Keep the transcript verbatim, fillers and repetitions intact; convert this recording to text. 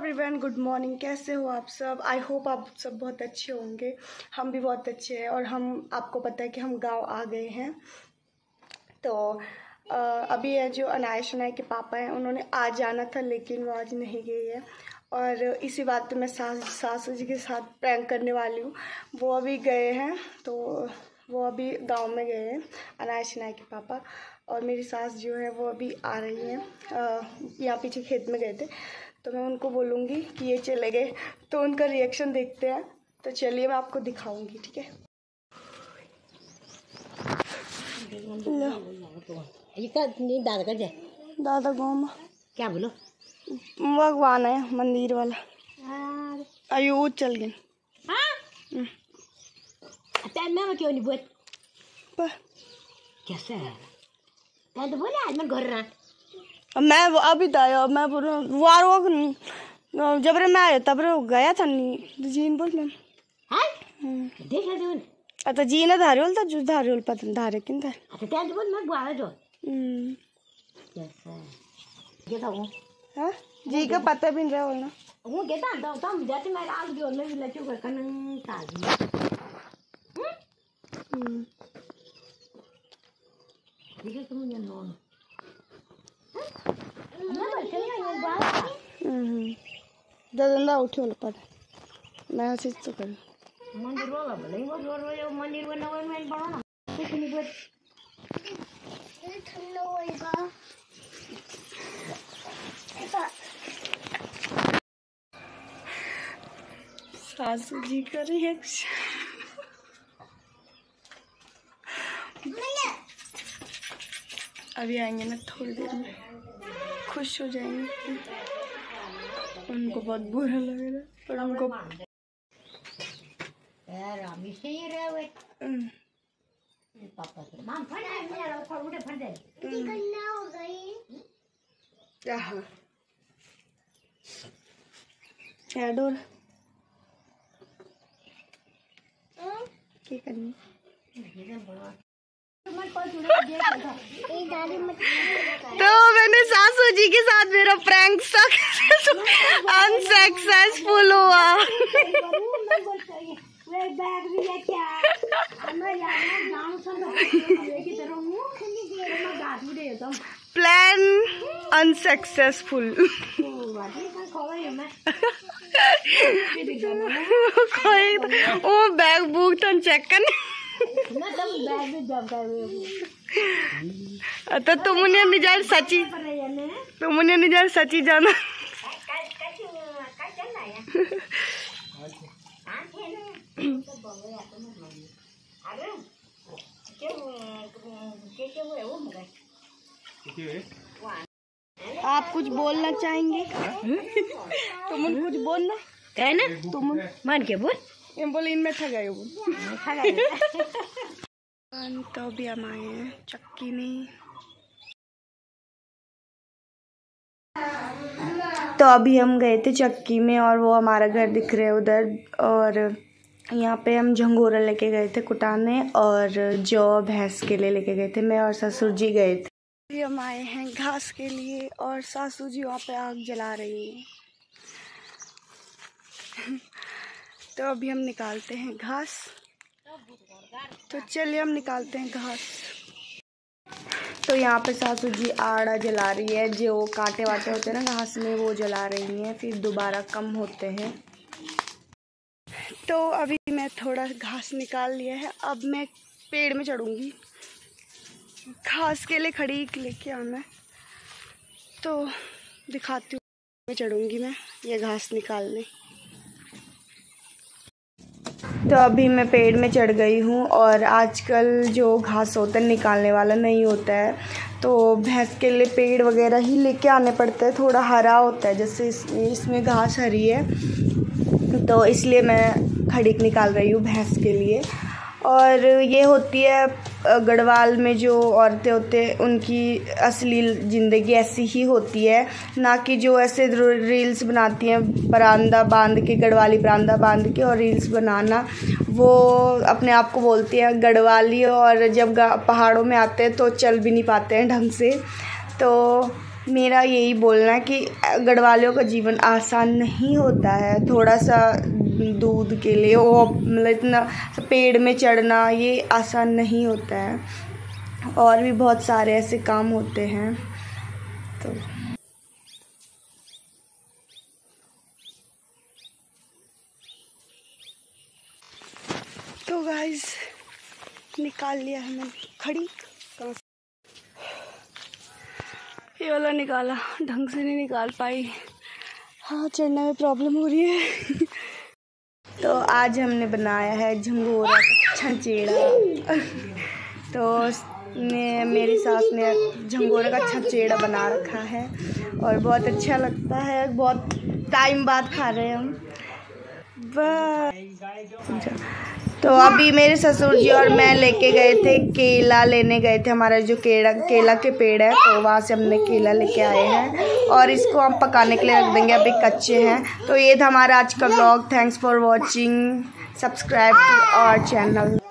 Everyone, good morning. कैसे हो आप सब? आई होप आप सब बहुत अच्छे होंगे। हम भी बहुत अच्छे हैं और हम आपको पता है कि हम गांव आ गए हैं। तो आ, अभी है जो अनाया शनाया के पापा हैं, उन्होंने आज जाना था लेकिन वो आज नहीं गई है। और इसी बात पे मैं सास सासू जी के साथ प्रैंक करने वाली हूँ। वो अभी गए हैं, तो वो अभी गांव में गए हैं अनाया शनाया के पापा। और मेरी सास जो है वो अभी आ रही हैं, यहाँ पीछे खेत में गए थे, तो मैं उनको बोलूँगी कि ये चले गए, तो उनका रिएक्शन देखते हैं। तो चलिए मैं आपको दिखाऊंगी, ठीक है। दादा का जाए दादा गाँव में क्या बोलो भगवान है मंदिर वाला अयो चल गए। हाँ मैं क्यों नहीं बोल पर कैसे है मैं तो बोले आज मैं घर रहा मैं अभी था मैं बोल वार जब रे मैं आया तब रे गया था नहीं जीन बोल मैं हां देख ले दून आता जीना धारियोल था जो धारियोल पतन धारे किन था अच्छा तेल बोल मैं बुआ दो हम्म कैसे ये तो हां जी का पता भी नहीं रहा होना वो कहता था तुम जाते मैं आज भी मैं भी लचू कर कन ताजी हम्म ठीक है तुम ये नो मैं बच्चे ये बात हम्म दादा उठो लो पर मैं ऐसे तो कर मंदिर वाला भले वो जोर वो मंदिर में नवर में बनो ना कुछ नहीं बोल ये ठंडा होएगा सासू जी कर रही है अभी आएंगे ना थोड़ी देर में, खुश हो जाएंगे। उनको बहुत बुरा लगेगा और उनको यार अभी से ही रहे हुए पापा से मां फट है मेरा ऊपर उड़े फट जाए ये गन्ना हो गई क्या है क्या डोर क्या करनी तो मैंने सासू जी के साथ मेरा प्रैंक अनसक्सेसफुल हुआ। Plan unsuccessful. वो बैग बुक तो चेक करने तो तुम उन्हें नहीं जान सची तुम उन्हें नहीं जान सची जाना आप कुछ बोलना चाहेंगे? तुम कुछ बोलना है ना तुम मान के बोल बोल इनमें ठगा हो तो अभी हम आए हैं चक्की में। तो अभी हम गए थे चक्की में और वो हमारा घर दिख रहा है उधर, और यहाँ पे हम झंगोरा लेके गए थे कुटाने और जौ भैंस के लिए लेके गए थे। मैं और ससुर जी गए थे। अभी हम आए हैं घास के लिए और सासू जी वहाँ पे आग जला रही है। तो अभी हम निकालते हैं घास। तो चलिए हम निकालते हैं घास। तो यहाँ पे सासू जी आड़ा जला रही है, जो कांटे वाटे होते हैं ना घास में वो जला रही हैं, फिर दोबारा कम होते हैं। तो अभी मैं थोड़ा घास निकाल लिया है, अब मैं पेड़ में चढ़ूँगी। घास के लिए खड़ी लेके आना, तो दिखाती हूँ। मैं चढ़ूँगी मैं ये घास निकालने। तो अभी मैं पेड़ में चढ़ गई हूँ और आजकल जो घास होता है निकालने वाला नहीं होता है, तो भैंस के लिए पेड़ वगैरह ही लेके आने पड़ते हैं। थोड़ा हरा होता है, जैसे इसमें इसमें घास हरी है, तो इसलिए मैं खड़ी निकाल रही हूँ भैंस के लिए। और ये होती है गढ़वाल में जो औरतें होते हैं उनकी असली ज़िंदगी ऐसी ही होती है, ना कि जो ऐसे रील्स बनाती हैं बरांदा बांध के, गढ़वाली बरांदा बांध के और रील्स बनाना। वो अपने आप को बोलती हैं गढ़वाली और जब पहाड़ों में आते हैं तो चल भी नहीं पाते हैं ढंग से। तो मेरा यही बोलना है कि गढ़वालियों का जीवन आसान नहीं होता है। थोड़ा सा दूध के लिए वो मतलब इतना पेड़ में चढ़ना ये आसान नहीं होता है, और भी बहुत सारे ऐसे काम होते हैं। तो तो गाइस निकाल लिया है मैंने खड़ी, ये वाला निकाला, ढंग से नहीं निकाल पाई, हाँ चढ़ने में प्रॉब्लम हो रही है। तो आज हमने बनाया है झंगोरा छंचेड़ा। तो ने मेरी सास ने झंगोरा का छंचेड़ा बना रखा है और बहुत अच्छा लगता है, बहुत टाइम बाद खा रहे हैं हम। बस तो अभी मेरे ससुर जी और मैं लेके गए थे, केला लेने गए थे, हमारा जो केला केला के पेड़ है, तो वहाँ से हमने केला लेके आए हैं और इसको हम पकाने के लिए रख देंगे, अभी कच्चे हैं। तो ये था हमारा आज का vlog. Thanks for watching, subscribe to our channel.